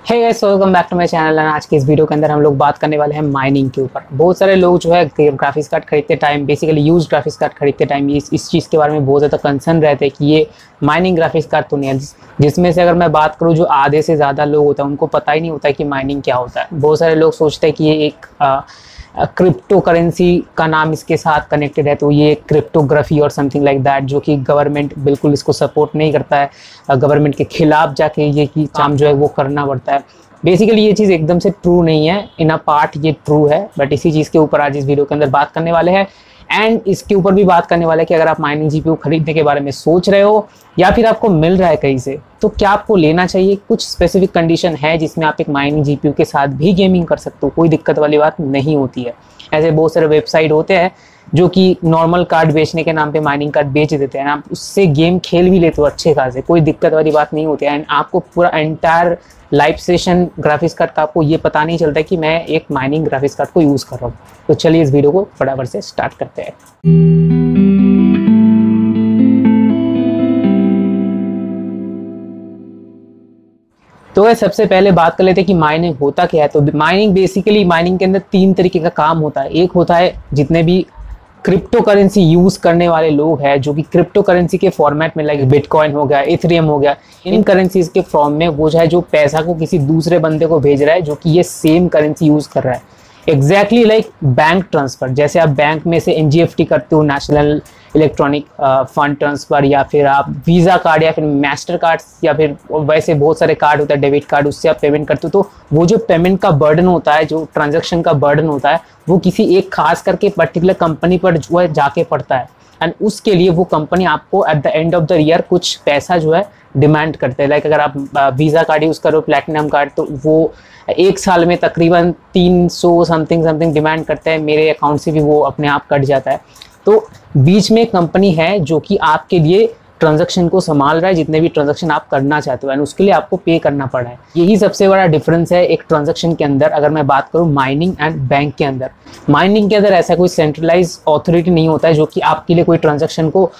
Hey guys, welcome back to my channel. आज के इस वीडियो के अंदर हम लोग बात करने वाले हैं माइनिंग के ऊपर। बहुत सारे लोग जो है ग्राफिक्स कार्ड खरीदते time, basically use graphics card खरीदते टाइम इस चीज़ के बारे में बहुत ज़्यादा कंसर्न रहते हैं कि ये माइनिंग ग्राफिक्स कार्ड तो नहीं है, जिसमें से अगर मैं बात करूँ जो आधे से ज़्यादा लोग होता है उनको पता ही नहीं होता है कि माइनिंग क्या होता है। बहुत सारे लोग सोचते हैं कि ये एक क्रिप्टो करेंसी का नाम इसके साथ कनेक्टेड है, तो ये क्रिप्टोग्राफी और समथिंग लाइक दैट, जो कि गवर्नमेंट बिल्कुल इसको सपोर्ट नहीं करता है। गवर्नमेंट के खिलाफ जाके ये की काम जो है वो करना पड़ता है। बेसिकली ये चीज़ एकदम से ट्रू नहीं है, इन अ पार्ट ये ट्रू है, बट इसी चीज़ के ऊपर आज इस वीडियो के अंदर बात करने वाले हैं। एंड इसके ऊपर भी बात करने वाले हैं कि अगर आप माइनिंग जीपीयू खरीदने के बारे में सोच रहे हो या फिर आपको मिल रहा है कहीं से, तो क्या आपको लेना चाहिए। कुछ स्पेसिफिक कंडीशन है जिसमें आप एक माइनिंग जीपीयू के साथ भी गेमिंग कर सकते हो, कोई दिक्कत वाली बात नहीं होती है। ऐसे बहुत सारे वेबसाइट होते हैं जो कि नॉर्मल कार्ड बेचने के नाम पे माइनिंग कार्ड बेच देते हैं, आप उससे गेम खेल भी लेते हो अच्छे खासे, कोई दिक्कत वाली बात नहीं होती है। एंड आपको पूरा entire live session graphics card का आपको ये पता नहीं चलता है कि मैं एक माइनिंग ग्राफिक्स कार्ड को यूज़ कर रहा हूँ। तो चलिए इस वीडियो को फटाफट से स्टार्ट करते हैं। तो सबसे पहले बात कर लेते हैं कि माइनिंग होता क्या है। तो माइनिंग बेसिकली माइनिंग के अंदर तीन तरीके का काम होता है। एक होता है जितने भी क्रिप्टो करेंसी यूज करने वाले लोग हैं, जो कि क्रिप्टो करेंसी के फॉर्मेट में, लाइक बिटकॉइन हो गया, इथेरियम हो गया, इन करेंसीज के फॉर्म में वो जो है जो पैसा को किसी दूसरे बंदे को भेज रहा है जो कि ये सेम करेंसी यूज कर रहा है। एग्जैक्टली लाइक बैंक ट्रांसफर, जैसे आप बैंक में से एनजीएफटी करते हो, नेशनल इलेक्ट्रॉनिक फंड ट्रांसफर, या फिर आप वीज़ा कार्ड या फिर मास्टर कार्ड या फिर वैसे बहुत सारे कार्ड होता है, डेबिट कार्ड, उससे आप पेमेंट करते हो। तो वो जो पेमेंट का बर्डन होता है, जो ट्रांजैक्शन का बर्डन होता है, वो किसी एक खास करके पर्टिकुलर कंपनी पर जो है जाके पड़ता है। एंड उसके लिए वो कंपनी आपको at the end of the year कुछ पैसा जो है डिमांड करते हैं। लाइक अगर आप वीज़ा कार्ड यूज़ करो, प्लैटिनम कार्ड, तो वो एक साल में तकरीबन 300 समथिंग डिमांड करते हैं। मेरे अकाउंट से भी वो अपने आप कट जाता है। तो बीच में कंपनी है जो कि आपके लिए ट्रांजैक्शन को संभाल रहा है, जितने भी ट्रांजैक्शन आप करना चाहते हो, एंड उसके लिए आपको पे करना पड़ा है। यही सबसे बड़ा डिफरेंस है एक ट्रांजैक्शन के अंदर। अगर मैं बात करूं माइनिंग एंड बैंक के अंदर, माइनिंग के अंदर ऐसा कोई सेंट्रलाइज अथॉरिटी नहीं होता है जो कि आपके लिए कोई ट्रांजैक्शन को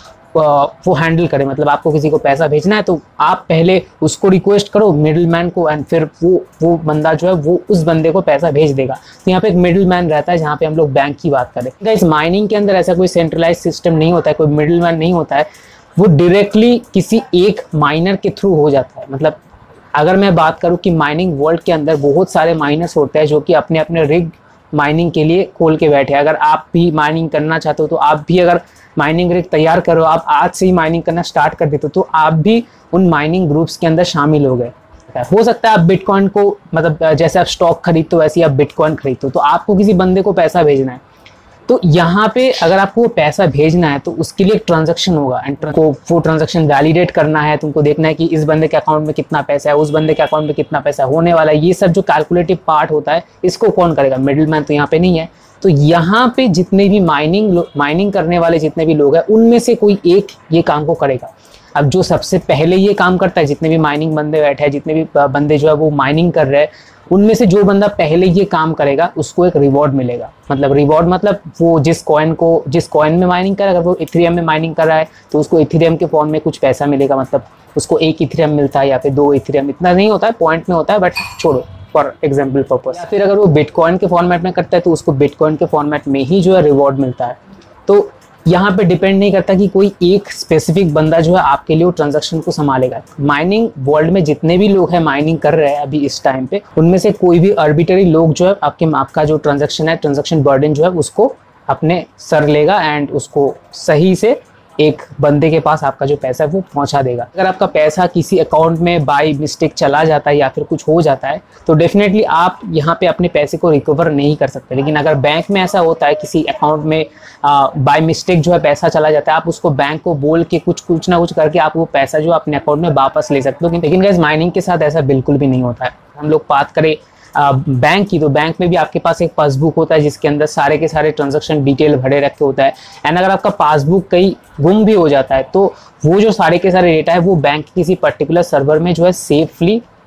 वो हैंडल करे। मतलब आपको किसी को पैसा भेजना है तो आप पहले उसको रिक्वेस्ट करो मिडिल मैन को, एंड फिर वो बंदा जो है वो उस बंदे को पैसा भेज देगा। तो यहाँ पे एक मिडिल मैन रहता है, जहाँ पे हम लोग बैंक की बात करें। इस माइनिंग के अंदर ऐसा कोई सेंट्रलाइज सिस्टम नहीं होता है, कोई मिडिल मैन नहीं होता है, वो डायरेक्टली किसी एक माइनर के थ्रू हो जाता है। मतलब अगर मैं बात करूँ कि माइनिंग वर्ल्ड के अंदर बहुत सारे माइनर्स होते हैं जो कि अपने अपने रिग माइनिंग के लिए खोल के बैठे। अगर आप भी माइनिंग करना चाहते हो तो आप भी अगर माइनिंग रिग तैयार करो, आप आज से ही माइनिंग करना स्टार्ट कर देते हो, तो आप भी उन माइनिंग ग्रुप्स के अंदर शामिल हो गए। हो सकता है आप बिटकॉइन को, मतलब जैसे आप स्टॉक खरीदते हो वैसे ही आप बिटकॉइन खरीदते हो, तो आपको किसी बंदे को पैसा भेजना है। तो यहाँ पे अगर आपको पैसा भेजना है तो उसके लिए एक ट्रांजैक्शन होगा, एंड को वो ट्रांजैक्शन वैलिडेट करना है। तुमको देखना है कि इस बंदे के अकाउंट में कितना पैसा है, उस बंदे के अकाउंट में कितना पैसा होने वाला है। ये सब जो कैलकुलेटिव पार्ट होता है, इसको कौन करेगा? मिडिल मैन तो यहाँ पे नहीं है। तो यहाँ पे जितने भी माइनिंग करने वाले जितने भी लोग हैं, उनमें से कोई एक ये काम को करेगा। अब जो सबसे पहले ये काम करता है, जितने भी माइनिंग बंदे बैठे हैं, जितने भी बंदे जो है वो माइनिंग कर रहे हैं, उनमें से जो बंदा पहले ये काम करेगा उसको एक रिवॉर्ड मिलेगा। मतलब रिवॉर्ड मतलब वो जिस कॉइन में माइनिंग कर रहा है, अगर वो इथेरियम में माइनिंग कर रहा है तो उसको इथेरियम के फॉर्म में कुछ पैसा मिलेगा। मतलब उसको 1 इथेरियम मिलता है या फिर 2 इथेरियम, इतना नहीं होता है, पॉइंट में होता है, बट छोड़ो फॉर एग्जाम्पल पर्पस। या फिर अगर वो बिटकॉइन के फॉर्मेट में करता है तो उसको बिटकॉइन के फॉर्मेट में ही जो है रिवॉर्ड मिलता है। तो यहाँ पे डिपेंड नहीं करता कि कोई एक स्पेसिफिक बंदा जो है आपके लिए वो ट्रांजैक्शन को संभालेगा। माइनिंग वर्ल्ड में जितने भी लोग हैं माइनिंग कर रहे हैं अभी इस टाइम पे, उनमें से कोई भी आर्बिट्ररी लोग जो है आपका जो ट्रांजैक्शन है, ट्रांजैक्शन बर्डन जो है उसको अपने सर लेगा, एंड उसको सही से एक बंदे के पास आपका जो पैसा है वो पहुंचा देगा। अगर आपका पैसा किसी अकाउंट में बाय मिस्टेक चला जाता है या फिर कुछ हो जाता है तो डेफिनेटली आप यहाँ पे अपने पैसे को रिकवर नहीं कर सकते। लेकिन अगर बैंक में ऐसा होता है, किसी अकाउंट में बाय मिस्टेक जो है पैसा चला जाता है, आप उसको बैंक को बोल के कुछ ना कुछ करके आप वो पैसा जो अपने अकाउंट में वापस ले सकते हो। लेकिन गाइस माइनिंग के साथ ऐसा बिल्कुल भी नहीं होता है। हम लोग बात करें बैंक की, तो बैंक में भी आपके पास एक पासबुक होता है जिसके अंदर सारे के सारे ट्रांजैक्शन डिटेल भरे रखे होता है। एंड अगर आपका पासबुक कहीं गुम भी हो जाता है तो वो जो सारे के सारे डेटा है वो बैंक के किसी पर्टिकुलर सर्वर में जो है सेफली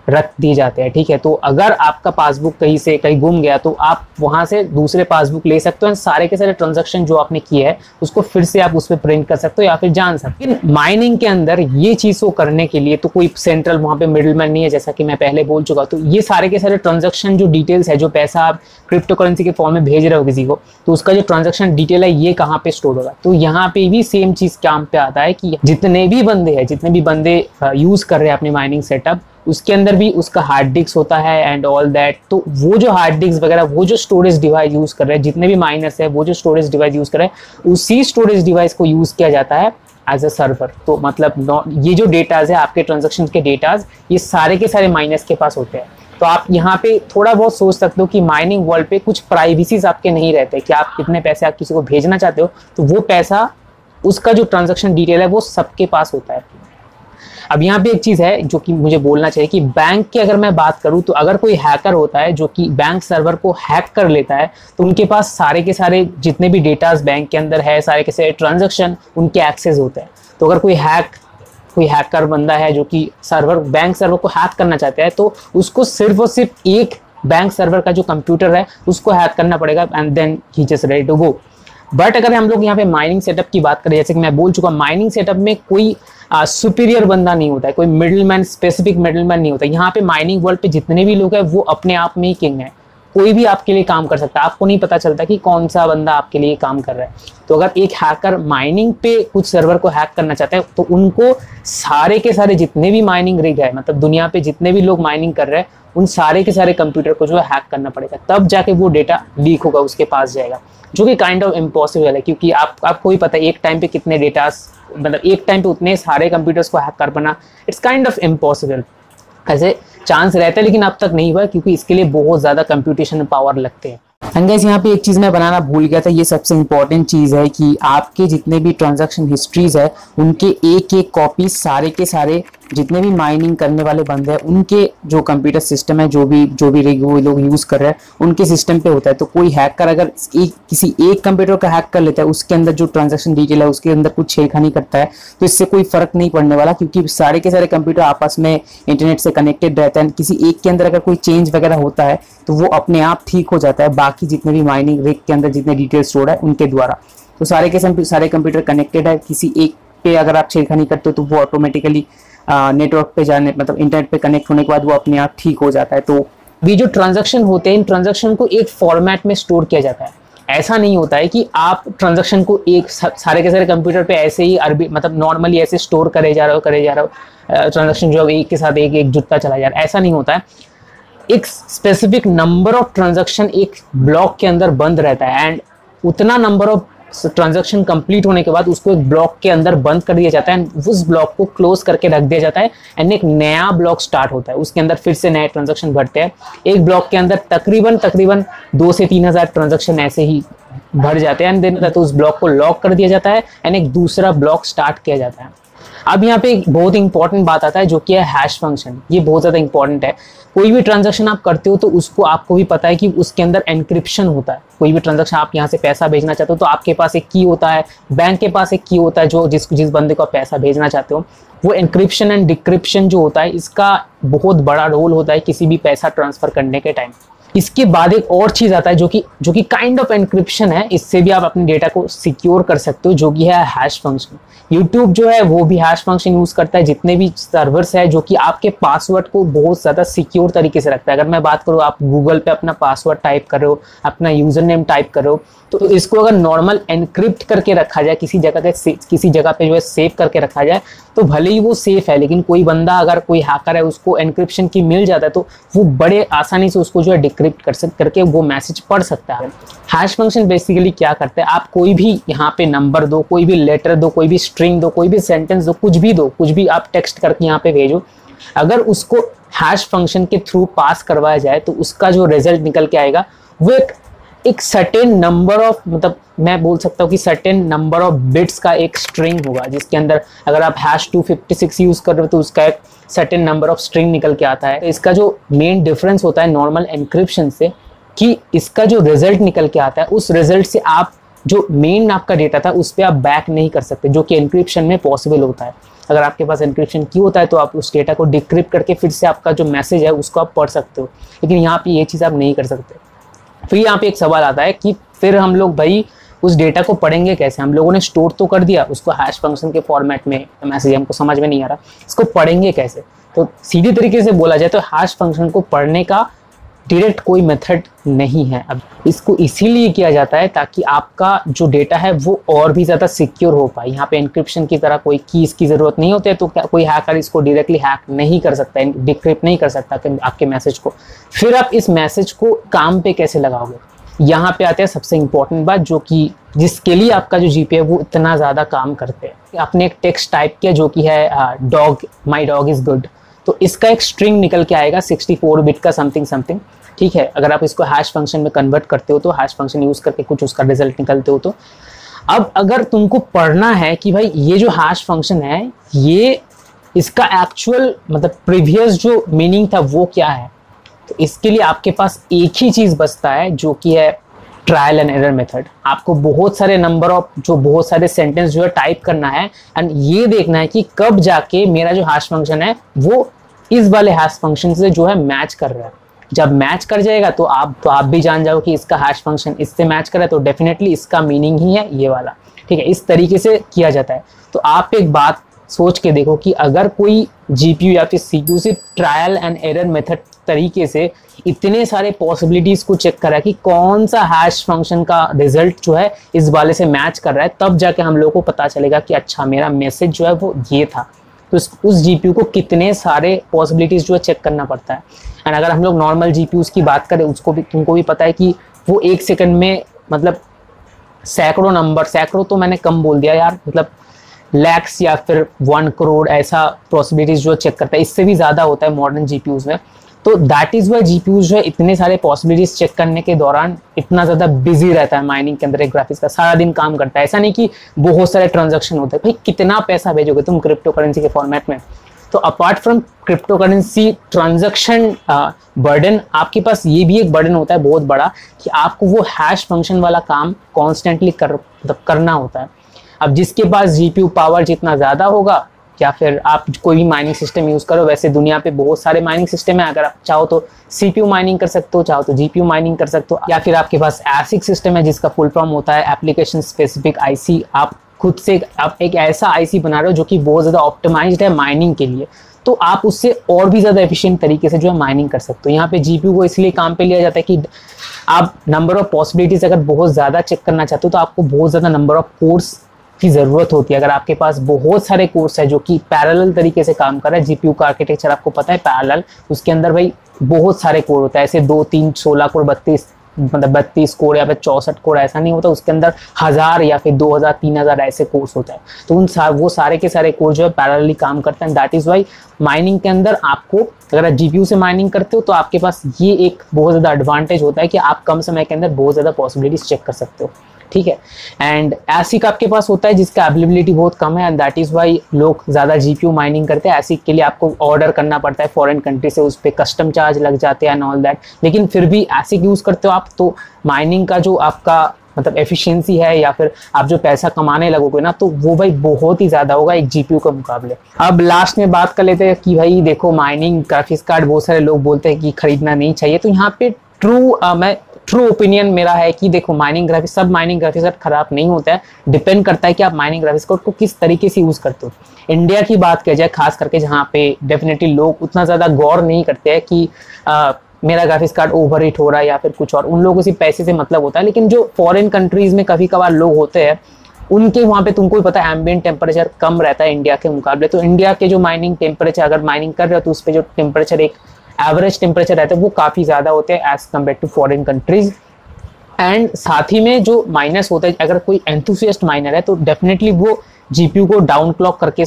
रख दिए जाते हैं, ठीक है। तो अगर आपका पासबुक कहीं गुम गया तो आप वहां से दूसरे पासबुक ले सकते हो, सारे के सारे ट्रांजैक्शन जो आपने किए हैं उसको फिर से आप उस पर प्रिंट कर सकते हो या फिर जान सकते हो। लेकिन माइनिंग के अंदर ये चीज को करने के लिए तो कोई सेंट्रल वहां पे मिडिलमैन नहीं है, जैसा कि मैं पहले बोल चुका। तो ये सारे के सारे ट्रांजैक्शन जो डिटेल्स है, जो पैसा आप क्रिप्टो करेंसी के फॉर्म में भेज रहे हो किसी को, तो उसका जो ट्रांजैक्शन डिटेल है ये कहाँ पे स्टोर होगा। तो यहाँ पे भी सेम चीज काम पे आता है कि जितने भी बंदे यूज कर रहे हैं अपने माइनिंग सेटअप, उसके अंदर भी उसका हार्ड डिस्क होता है एंड ऑल दैट। तो वो जो हार्ड डिस्क वगैरह, वो जो स्टोरेज डिवाइस यूज कर रहे हैं, जितने भी माइनर्स है वो जो स्टोरेज डिवाइस यूज कर रहे हैं, उसी स्टोरेज डिवाइस को यूज किया जाता है एज अ सर्वर। तो मतलब ये जो डेटाज है आपके ट्रांजेक्शन के डेटाज, ये सारे के सारे माइनर्स के पास होते हैं। तो आप यहाँ पे थोड़ा बहुत सोच सकते हो कि माइनिंग वर्ल्ड पे कुछ प्राइवेसीज आपके नहीं रहते कि आप कितने पैसे आप किसी को भेजना चाहते हो, तो वो पैसा, उसका जो ट्रांजैक्शन डिटेल है वो सबके पास होता है। अब यहाँ पे एक चीज है जो कि मुझे बोलना चाहिए कि बैंक की अगर मैं बात करूँ, तो अगर कोई हैकर होता है जो कि बैंक सर्वर को हैक कर लेता है, तो उनके पास सारे के सारे जितने भी डेटाज बैंक के अंदर है, सारे के सारे ट्रांजैक्शन उनके एक्सेस होते हैं। तो अगर कोई हैकर बंदा है जो कि बैंक सर्वर को हैक करना चाहता है, तो उसको सिर्फ और सिर्फ एक बैंक सर्वर का जो कंप्यूटर है उसको हैक करना पड़ेगा एंड देन ही just ready to go. But अगर हम लोग यहाँ पे माइनिंग सेटअप की बात करें, जैसे कि मैं बोल चुका, माइनिंग सेटअप में कोई सुपीरियर बंदा नहीं होता है, कोई मिडिलमैन, स्पेसिफिक मिडिलमैन नहीं होता। यहाँ पे माइनिंग वर्ल्ड पे जितने भी लोग हैं वो अपने आप में ही किंग है। कोई भी आपके लिए काम कर सकता है, आपको नहीं पता चलता कि कौन सा बंदा आपके लिए काम कर रहा है। तो अगर एक हैकर माइनिंग पे कुछ सर्वर को हैक करना चाहता है, तो उनको सारे के सारे जितने भी माइनिंग रिग है, मतलब दुनिया पे जितने भी लोग माइनिंग कर रहे हैं, उन सारे के सारे कंप्यूटर को जो है हैक करना पड़ेगा, तब जाके वो डेटा लीक होगा, उसके पास जाएगा, जो कि काइंड ऑफ इम्पॉसिबल है। क्योंकि आपको ही पता है एक टाइम पे कितने डेटास, मतलब एक टाइम पे उतने सारे कंप्यूटर्स को हैक कर पाना, इट्स काइंड ऑफ इम्पॉसिबल। ऐसे चांस रहता है लेकिन अब तक नहीं हुआ, क्योंकि इसके लिए बहुत ज़्यादा कंप्यूटेशन पावर लगते हैं। एंड गाइस, यहाँ पे एक चीज़ मैं बनाना भूल गया था, ये सबसे इंपॉर्टेंट चीज़ है कि आपके जितने भी ट्रांजैक्शन हिस्ट्रीज है उनके एक एक कॉपी सारे के सारे जितने भी माइनिंग करने वाले बंदे हैं उनके जो कंप्यूटर सिस्टम है, जो भी रिग वो लोग यूज़ कर रहे हैं, उनके सिस्टम पे होता है। तो कोई हैकर अगर किसी एक कंप्यूटर का हैक कर लेता है, उसके अंदर जो ट्रांजैक्शन डिटेल है उसके अंदर कुछ छेड़खानी करता है, तो इससे कोई फर्क नहीं पड़ने वाला, क्योंकि सारे के सारे कंप्यूटर आपस में इंटरनेट से कनेक्टेड रहते हैं। किसी एक के अंदर अगर कोई चेंज वगैरह होता है तो वो अपने आप ठीक हो जाता है, बाकी जितने भी माइनिंग रिग के अंदर जितने डिटेल स्टोर है उनके द्वारा। तो सारे के सारे कंप्यूटर कनेक्टेड है, किसी एक पे अगर आप छेड़खानी करते हो तो वो ऑटोमेटिकली नेटवर्क पे जाने, मतलब इंटरनेट पे कनेक्ट होने के बाद वो अपने आप ठीक हो जाता है। तो ये जो ट्रांजैक्शन होते हैं, इन ट्रांजैक्शन को एक फॉर्मेट में स्टोर किया जाता है। ऐसा नहीं होता है कि आप ट्रांजैक्शन को एक सारे के सारे कंप्यूटर पे ऐसे ही मतलब नॉर्मली ऐसे स्टोर करे जा रहे हो ट्रांजैक्शन जो एक के साथ एक जुटता चला जा रहा है, ऐसा नहीं होता है। एक स्पेसिफिक नंबर ऑफ ट्रांजैक्शन एक ब्लॉक के अंदर बंद रहता है एंड उतना नंबर ऑफ ट्रांजैक्शन कंप्लीट होने के बाद उसको एक ब्लॉक के अंदर बंद कर दिया जाता है एंड उस ब्लॉक को क्लोज करके रख दिया जाता है एंड एक नया ब्लॉक स्टार्ट होता है। उसके अंदर फिर से नए ट्रांजैक्शन भरते हैं। एक ब्लॉक के अंदर तकरीबन 2 से 3 हज़ार ट्रांजैक्शन ऐसे ही भर जाते हैं एंड देन तो उस ब्लॉक को लॉक कर दिया जाता है एंड एक दूसरा ब्लॉक स्टार्ट किया जाता है। अब यहाँ पे एक बहुत इंपॉर्टेंट बात आता है जो कि है हैश फंक्शन। ये बहुत ज़्यादा इंपॉर्टेंट है। कोई भी ट्रांजैक्शन आप करते हो तो उसको आपको भी पता है कि उसके अंदर एनक्रिप्शन होता है। कोई भी ट्रांजैक्शन आप यहाँ से पैसा भेजना चाहते हो तो आपके पास एक की होता है, बैंक के पास एक की होता है जो जिस बंदे को आप पैसा भेजना चाहते हो। वो एनक्रिप्शन एंड डिक्रिप्शन जो होता है इसका बहुत बड़ा रोल होता है किसी भी पैसा ट्रांसफर करने के टाइम। इसके बाद एक और चीज़ आता है जो कि काइंड ऑफ एनक्रिप्शन है। इससे भी आप अपने डेटा को सिक्योर कर सकते हो, जो कि है हैश फंक्शन। यूट्यूब जो है वो भी हैश फंक्शन यूज़ करता है। जितने भी सर्वर्स है जो कि आपके पासवर्ड को बहुत ज़्यादा सिक्योर तरीके से रखता है। अगर मैं बात करूँ, आप गूगल पे अपना पासवर्ड टाइप कर रहे हो, अपना यूज़र नेम टाइप कर रहे हो, तो इसको अगर नॉर्मल एनक्रिप्ट करके रखा जाए, किसी जगह पे जो है सेव करके रखा जाए, तो भले ही वो सेफ है, लेकिन कोई बंदा अगर कोई हैकर है उसको एनक्रिप्शन की मिल जाता है तो वो बड़े आसानी से उसको जो है डिक्रिप्ट करके वो मैसेज पढ़ सकता है। हैश फंक्शन बेसिकली क्या करता है, आप कोई भी यहाँ पे नंबर दो, कोई भी लेटर दो, कोई भी स्ट्रिंग दो, कोई भी सेंटेंस दो, कुछ भी आप टेक्स्ट करके यहाँ पे भेजो, अगर उसको हैश फंक्शन के थ्रू पास करवाया जाए तो उसका जो रिजल्ट निकल के आएगा वो एक सर्टेन नंबर ऑफ, मतलब मैं बोल सकता हूँ कि सर्टेन नंबर ऑफ बिट्स का एक स्ट्रिंग होगा, जिसके अंदर अगर आप #256 यूज कर रहे हो तो उसका एक सर्टेन नंबर ऑफ स्ट्रिंग निकल के आता है। इसका जो मेन डिफरेंस होता है नॉर्मल एनक्रिप्शन से, कि इसका जो रिजल्ट निकल के आता है उस रिजल्ट से आप जो मेन आपका डेटा था उस पर आप बैक नहीं कर सकते, जो कि एनक्रिप्शन में पॉसिबल होता है। अगर आपके पास एन्क्रिप्शन की होता है तो आप उस डेटा को डिक्रिप्ट करके फिर से आपका जो मैसेज है उसको आप पढ़ सकते हो, लेकिन यहाँ पे ये चीज़ आप नहीं कर सकते। फिर यहाँ पे एक सवाल आता है कि फिर हम लोग भाई उस डेटा को पढ़ेंगे कैसे? हम लोगों ने स्टोर तो कर दिया उसको हैश फंक्शन के फॉर्मेट में, मैसेज हमको समझ में नहीं आ रहा, इसको पढ़ेंगे कैसे? तो सीधी तरीके से बोला जाए तो हैश फंक्शन को पढ़ने का डायरेक्ट कोई मेथड नहीं है। अब इसको इसीलिए किया जाता है ताकि आपका जो डेटा है वो और भी ज़्यादा सिक्योर हो पाए। यहाँ पे एन्क्रिप्शन की तरह कोई कीज़ की ज़रूरत नहीं होती है, तो क्या कोई हैकर इसको डायरेक्टली हैक नहीं कर सकता, डिक्रिप्ट नहीं कर सकता आपके मैसेज को। फिर आप इस मैसेज को काम पे कैसे लगाओगे? यहाँ पे आते हैं सबसे इंपॉर्टेंट बात, जो कि जिसके लिए आपका जो जीपी है वो इतना ज़्यादा काम करते हैं। आपने एक टेक्स्ट टाइप किया जो कि है dog, my dog is good, तो इसका एक स्ट्रिंग निकल के आएगा 64 बिट का समथिंग समथिंग, ठीक है। अगर आप इसको हैश फंक्शन में कन्वर्ट करते हो तो हैश फंक्शन यूज़ करके कुछ उसका रिजल्ट निकलते हो। तो अब अगर तुमको पढ़ना है कि भाई ये जो हैश फंक्शन है ये इसका एक्चुअल मतलब प्रीवियस जो मीनिंग था वो क्या है, तो इसके लिए आपके पास एक ही चीज़ बचता है जो कि है ट्रायल एंड एरर मेथड। आपको बहुत सारे नंबर ऑफ बहुत सारे सेंटेंस जो है टाइप करना है एंड ये देखना है कि कब जाके मेरा जो हैश फंक्शन है वो इस वाले हैश फंक्शन से जो है मैच कर रहा है। जब मैच कर जाएगा तो आप भी जान जाओ कि इसका हैश फंक्शन इससे मैच कर रहा है, तो डेफिनेटली इसका मीनिंग ही है ये वाला, ठीक है। इस तरीके से किया जाता है। तो आप एक बात सोच के देखो कि अगर कोई जीपीयू या फिर सीपीयू से ट्रायल एंड एरर मेथड तरीके से इतने सारे पॉसिबिलिटीज को चेक कर रहा है कि कौन सा हैश फंक्शन का रिजल्ट जो है इस वाले से मैच कर रहा है, तब जाके हम लोगों को पता चलेगा कि अच्छा मेरा मैसेज जो है वो ये था। तो उस जीपीयू को कितने सारे पॉसिबिलिटीज जो है चेक करना पड़ता है। एंड अगर हम लोग नॉर्मल जीपीयूज की बात करें उसको भी तुमको भी पता है कि वो एक सेकंड में मतलब सैकड़ों तो मैंने कम बोल दिया यार, मतलब लैक्स या फिर 1 करोड़ ऐसा पॉसिबिलिटीज जो चेक करता है, इससे भी ज़्यादा होता है मॉडर्न जीपीयूज में। तो दैट इज़ वाई जीपीयूज जो है इतने सारे पॉसिबिलिटीज चेक करने के दौरान इतना ज़्यादा बिजी रहता है माइनिंग के अंदर। एक ग्राफिक्स का सारा दिन काम करता है, ऐसा नहीं कि बहुत सारे ट्रांजैक्शन होते हैं। भाई कितना पैसा भेजोगे तुम क्रिप्टो करेंसी के फॉर्मेट में? तो apart from crypto currency transaction burden, आपके पास ये भी एक बर्डन होता है बहुत बड़ा कि आपको वो हैश फंक्शन वाला काम कॉन्स्टेंटली करना होता है। अब जिसके पास जीपीयू पावर जितना ज़्यादा होगा, या फिर आप कोई भी माइनिंग सिस्टम यूज़ करो, वैसे दुनिया पे बहुत सारे माइनिंग सिस्टम है। अगर आप चाहो तो सीपीयू माइनिंग कर सकते हो, चाहो तो जीपीयू माइनिंग कर सकते हो, या फिर आपके पास एसिक सिस्टम है जिसका फुल फॉर्म होता है एप्लीकेशन स्पेसिफिक आईसी। आप खुद से आप एक ऐसा आईसी बना रहे हो जो कि बहुत ज़्यादा ऑप्टिमाइज्ड है माइनिंग के लिए, तो आप उससे और भी ज़्यादा एफिशिएंट तरीके से जो है माइनिंग कर सकते हो। यहाँ पे जीपीयू को इसलिए काम पे लिया जाता है कि आप नंबर ऑफ पॉसिबिलिटीज़ अगर बहुत ज़्यादा चेक करना चाहते हो तो आपको बहुत ज़्यादा नंबर ऑफ कोर्स की ज़रूरत होती है। अगर आपके पास बहुत सारे कोर्स है जो कि पैरेलल तरीके से काम कर रहा है, जीपीयू का आर्किटेक्चर आपको पता है पैरेलल, उसके अंदर भाई बहुत सारे कोर होता है, ऐसे 2, 3, 16 कोर, 32 कोर या फिर 64 कोर ऐसा नहीं होता। उसके अंदर 1000 या फिर 2000, 3000 ऐसे कोर्स होता है। तो वो सारे के सारे कोर जो है पैरेलली काम करते हैं। दैट इज़ वाई माइनिंग के अंदर आपको, अगर आप जीपीयू से माइनिंग करते हो तो आपके पास ये एक बहुत ज़्यादा एडवांटेज होता है कि आप कम समय के अंदर बहुत ज़्यादा पॉसिबिलिटीज चेक कर सकते हो, ठीक है। एंड एसिक आपके पास होता है जिसका अवेलेबिलिटी बहुत कम है, एंड दैट इज़ वाई लोग ज़्यादा जीपीयू माइनिंग करते हैं। एसिक के लिए आपको ऑर्डर करना पड़ता है फॉरेन कंट्री से, उस पर कस्टम चार्ज लग जाते हैं एंड ऑल दैट। लेकिन फिर भी एसिक यूज़ करते हो आप तो माइनिंग का जो आपका मतलब एफिशिएंसी है या फिर आप जो पैसा कमाने लगोगे ना, तो वो भाई बहुत ही ज़्यादा होगा एक जीपीयू के मुकाबले। अब लास्ट में बात कर लेते हैं कि भाई देखो माइनिंग ग्राफिक्स कार्ड बहुत सारे लोग बोलते हैं कि खरीदना नहीं चाहिए। तो यहाँ पे ट्रू ओपिनियन मेरा है कि देखो माइनिंग ग्राफिक्स, सब माइनिंग ग्राफिक्स कार्ड खराब नहीं होता है, डिपेंड करता है कि आप माइनिंग ग्राफिक्स कार्ड को किस तरीके से यूज़ करते हो। इंडिया की बात की जाए खास करके, जहाँ पे डेफिनेटली लोग उतना ज़्यादा गौर नहीं करते हैं कि मेरा ग्राफिक्स कार्ड ओवर हीट हो रहा है या फिर कुछ और, उन लोगों को सिर्फ पैसे से मतलब होता है। लेकिन जो फॉरेन कंट्रीज़ में कभी कभार लोग होते हैं उनके वहाँ पे तुमको भी पता है एम्बिएंट टेम्परेचर कम रहता है इंडिया के मुकाबले। तो इंडिया के जो माइनिंग टेम्परेचर, अगर माइनिंग कर रहे हो तो उस पर जो टेम्परेचर एक एवरेज टेम्परेचर रहता है वो काफ़ी ज़्यादा होते हैं as compared to foreign countries. And साथ ही में जो माइनस होता है, अगर कोई एंथुसियास्ट माइनर है तो डेफिनेटली वो जीपीयू को डाउन क्लॉक करके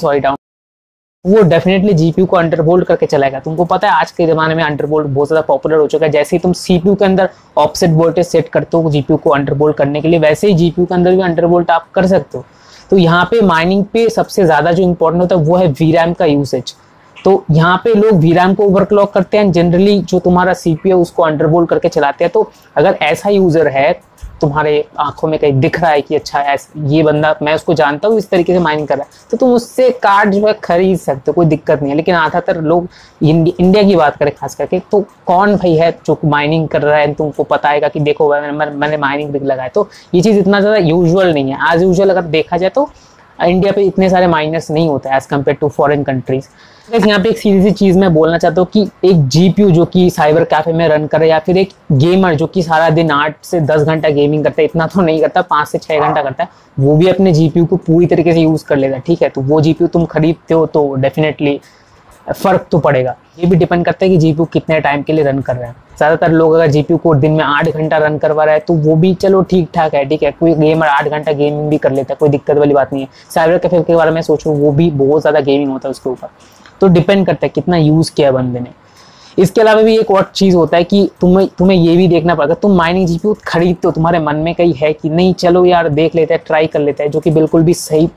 वो डेफिनेटली जीपीयू को अंडरवोल्ट करके चलाएगा। तुमको पता है आज के ज़माने में अंडरवोल्ट बहुत ज़्यादा पॉपुलर हो चुका है। जैसे ही तुम सीपीयू के अंदर ऑफसेट वोल्टेज सेट करते हो जीपीयू को अंडरवोल्ट करने के लिए, वैसे ही जीपीयू के अंदर भी अंडरवोल्ट आप कर सकते हो। तो यहाँ पे माइनिंग पे सबसे ज़्यादा जो इंपॉर्टेंट होता है वो है वीरैम का यूसेज। तो यहाँ पे लोग वीरैम को ओवरक्लॉक करते हैं, जनरली जो तुम्हारा सीपीयू उसको अंडरवोल्ट करके चलाते हैं। तो अगर ऐसा यूज़र है तुम्हारे आंखों में कहीं दिख रहा है कि अच्छा ये बंदा, मैं उसको जानता हूँ, इस तरीके से माइनिंग कर रहा है, तो तुम उससे कार्ड जो है खरीद सकते हो, कोई दिक्कत नहीं है। लेकिन ज़्यादातर लोग इंडिया की बात करें खास करके, तो कौन भाई है जो माइनिंग कर रहा है, तुमको पता है कि देखो मैंने माइनिंग रिग लगाया। तो ये चीज़ इतना ज़्यादा यूजुअल नहीं है। एज यूजुअल अगर देखा जाए तो इंडिया पे इतने सारे माइनर्स नहीं होते as compared to foreign countries. यहाँ पे एक सीधी सी चीज़ मैं बोलना चाहता हूँ कि एक जीपीयू जो कि साइबर कैफे में रन करे, या फिर एक गेमर जो कि सारा दिन 8 से 10 घंटा गेमिंग करता है, इतना तो नहीं करता, 5 से 6 घंटा करता है, वो भी अपने जीपीयू को पूरी तरीके से यूज़ कर लेगा, ठीक है। तो वो जीपीयू तुम खरीदते हो तो डेफिनेटली फ़र्क तो पड़ेगा। ये भी डिपेंड करता है कि जीपीयू कितने टाइम के लिए रन कर रहे हैं। ज़्यादातर लोग अगर जीपीयू को दिन में 8 घंटा रन करवा रहा है तो वो भी चलो ठीक ठाक है, ठीक है। कोई गेमर 8 घंटा गेमिंग भी कर लेता है, कोई दिक्कत वाली बात नहीं है। साइबर कैफे के बारे में सोचो, वो भी बहुत ज़्यादा गेमिंग होता है उसके ऊपर, तो डिपेंड करता है कितना यूज़ किया है बंदे ने। इसके अलावा भी एक और चीज़ होता है कि तुम्हें ये भी देखना पड़ेगा, तुम माइनिंग जीपीयू खरीदते हो, तुम्हारे मन में कहीं है कि नहीं चलो यार देख लेते हैं, ट्राई कर लेते हैं, जो कि बिल्कुल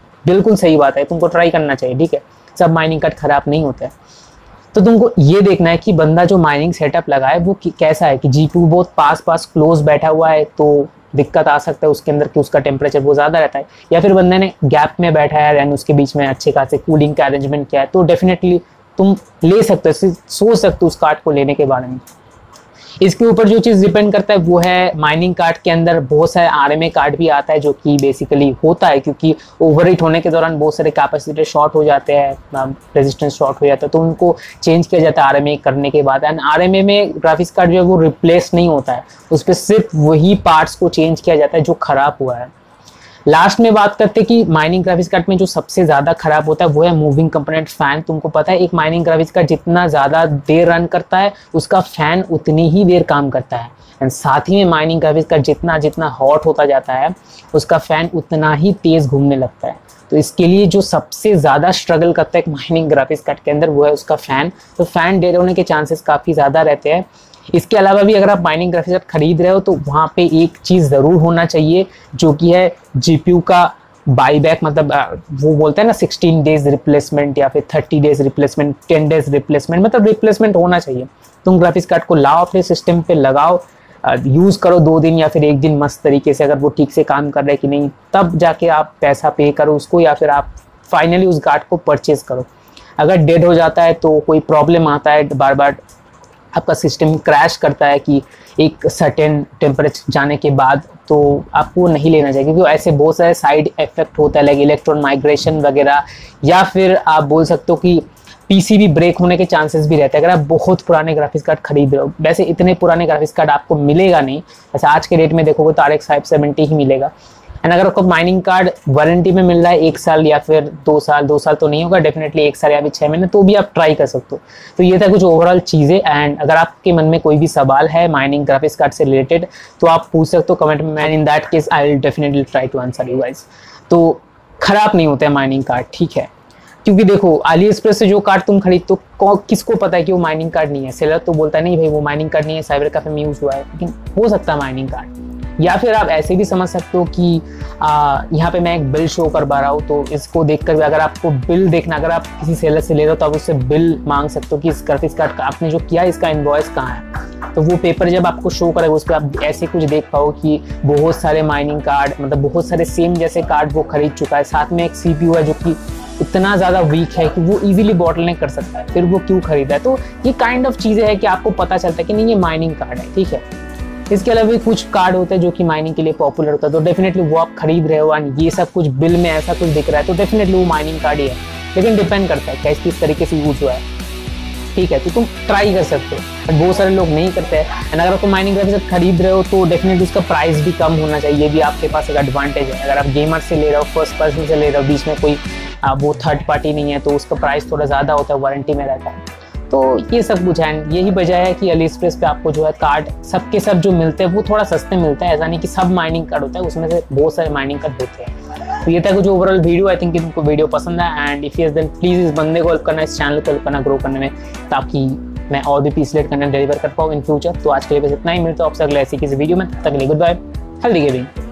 सही बात है, तुमको ट्राई करना चाहिए, ठीक है। सब माइनिंग कार्ड खराब नहीं होता है। तो तुमको ये देखना है कि बंदा जो माइनिंग सेटअप लगाए वो कैसा है, कि जीपीयू बहुत पास क्लोज बैठा हुआ है तो दिक्कत आ सकता है उसके अंदर कि उसका टेम्परेचर बहुत ज़्यादा रहता है, या फिर बंदे ने गैप में बैठा है एंड उसके बीच में अच्छे खासे कूलिंग का अरेंजमेंट किया है, तो डेफिनेटली तुम ले सकते हो, सोच सकते हो उस कार्ड को लेने के बारे में। इसके ऊपर जो चीज़ डिपेंड करता है वो है माइनिंग कार्ड के अंदर बहुत सारे आरएमए कार्ड भी आता है, जो कि बेसिकली होता है क्योंकि ओवरहीट होने के दौरान बहुत सारे कैपेसिटर शॉर्ट हो जाते हैं, रेजिस्टेंस शॉर्ट हो जाता है, तो उनको चेंज किया जाता है आरएमए करने के बाद। एंड आरएमए में ग्राफिक्स कार्ड जो है वो रिप्लेस नहीं होता है, उस पर सिर्फ वही पार्ट्स को चेंज किया जाता है जो खराब हुआ है। लास्ट में बात करते हैं कि माइनिंग ग्राफिक्स कार्ड में जो सबसे ज़्यादा खराब होता है वो है मूविंग कंपोनेंट फैन। तुमको पता है एक माइनिंग ग्राफिक्स कार्ड जितना ज़्यादा देर रन करता है उसका फैन उतनी ही देर काम करता है, एंड साथ ही में माइनिंग ग्राफिक्स कार्ड जितना जितना हॉट होता जाता है उसका फैन उतना ही तेज़ घूमने लगता है। तो इसके लिए जो सबसे ज़्यादा स्ट्रगल करता है एक माइनिंग ग्राफिक्स कार्ड के अंदर वो है उसका फ़ैन। तो फैन डेड होने के चांसेस काफ़ी ज़्यादा रहते हैं। इसके अलावा भी अगर आप माइनिंग ग्राफिक्स कार्ड खरीद रहे हो तो वहाँ पे एक चीज़ ज़रूर होना चाहिए जो कि है जीपीयू का बाईबैक, मतलब वो बोलते हैं ना 16 डेज रिप्लेसमेंट या फिर 30 डेज रिप्लेसमेंट, 10 डेज रिप्लेसमेंट, मतलब रिप्लेसमेंट होना चाहिए। तुम ग्राफिक्स कार्ड को लाओ अपने सिस्टम पे लगाओ, यूज़ करो 2 दिन या फिर 1 दिन मस्त तरीके से, अगर वो ठीक से काम कर रहा है कि नहीं तब जाके आप पैसा पे करो उसको, या फिर आप फाइनली उस कार्ड को परचेज करो। अगर डेड हो जाता है तो कोई प्रॉब्लम आता है, बार बार आपका सिस्टम क्रैश करता है कि एक सर्टेन टेम्परेचर जाने के बाद, तो आपको नहीं लेना चाहिए क्योंकि ऐसे बहुत सारे साइड इफेक्ट होता है, लाइक इलेक्ट्रॉन माइग्रेशन वगैरह, या फिर आप बोल सकते हो कि पीसीबी ब्रेक होने के चांसेस भी रहते हैं अगर आप बहुत पुराने ग्राफिक्स कार्ड खरीद रहे हो। वैसे इतने पुराने ग्राफिक्स कार्ड आपको मिलेगा नहीं, वैसे आज के रेट में देखोगे तो RX 570 ही मिलेगा। एंड अगर आपको माइनिंग कार्ड वारंटी में मिल रहा है 1 साल या फिर 2 साल, 2 साल तो नहीं होगा, डेफिनेटली 1 साल या फिर 6 महीने, तो भी आप ट्राई कर सकते हो। तो ये था कुछ ओवरऑल चीज़ें। एंड अगर आपके मन में कोई भी सवाल है माइनिंग ग्राफिक्स कार्ड से रिलेटेड तो आप पूछ सकते हो कमेंट में, and in that case I will definitely try to answer you guys. तो खराब नहीं होते हैं माइनिंग कार्ड, ठीक है, क्योंकि देखो AliExpress से जो कार्ड तुम खरीद तो किसको पता है कि वो माइनिंग कार्ड नहीं है। सेलर तो बोलता है नहीं भाई वो माइनिंग कार्ड नहीं है, साइबर कैफे में यूज़ हुआ है, लेकिन हो सकता है माइनिंग कार्ड। या फिर आप ऐसे भी समझ सकते हो कि यहाँ पे मैं एक बिल शो कर पा रहा हूँ, तो इसको देखकर भी अगर आपको बिल देखना, अगर आप किसी सेलर से ले रहे हो तो आप उससे बिल मांग सकते हो कि इस ग्राफिक्स कार्ड का आपने जो किया इसका इनवॉइस कहाँ है। तो वो पेपर जब आपको शो करेगा उस पर आप ऐसे कुछ देख पाओ कि बहुत सारे माइनिंग कार्ड, मतलब बहुत सारे सेम जैसे कार्ड वो खरीद चुका है, साथ में एक CPU है जो कि इतना ज़्यादा वीक है कि वो इजीली बॉटलनेक कर सकता है, फिर वो क्यों खरीदा है। तो ये काइंड ऑफ चीज़ें हैं कि आपको पता चलता है कि नहीं ये माइनिंग कार्ड है, ठीक है। इसके अलावा भी कुछ कार्ड होते हैं जो कि माइनिंग के लिए पॉपुलर होता है, तो डेफिनेटली वो आप खरीद रहे हो एंड ये सब कुछ बिल में ऐसा कुछ दिख रहा है तो डेफिनेटली वो माइनिंग कार्ड ही है। लेकिन डिपेंड करता है कैसे किस तरीके से यूज हुआ है, ठीक है। तो तुम ट्राई कर सकते हो, बट बहुत सारे लोग नहीं करते हैं। एंड अगर तुम माइनिंग ग्राफिक्स खरीद रहे हो तो डेफिनेटली उसका प्राइस भी कम होना चाहिए, ये भी आपके पास एक एडवांटेज है। अगर आप गेमर से ले रहे हो, फर्स्ट पर्सन से ले रहे हो, बीच में कोई वो थर्ड पार्टी नहीं है, तो उसका प्राइस थोड़ा ज़्यादा होता है, वारंटी में रहता है। तो ये सब कुछ है, यही वजह है कि AliExpress पे आपको जो है कार्ड सबके सब जो मिलते हैं वो थोड़ा सस्ते मिलते हैं। ऐसा नहीं कि सब माइनिंग कार्ड होता है, उसमें से बहुत सारे माइनिंग कार्ड होते हैं। तो ये था कुछ ओवरऑल वीडियो। आई थिंक कि तुमको वीडियो पसंद है, and if yes then please इस बंदे को हेल्प करना, इस चैनल को हेल्प करना ग्रो करने में, ताकि मैं और भी पीसलेट कंटेंट डिलीवर कर पाऊँ इन फ्यूचर। तो आज के लिए बस इतना ही, मिलता हूँ आपसे अगले ऐसी किसी वीडियो में। तब तक के लिए गुड बाय, हेल्दी गेमिंग।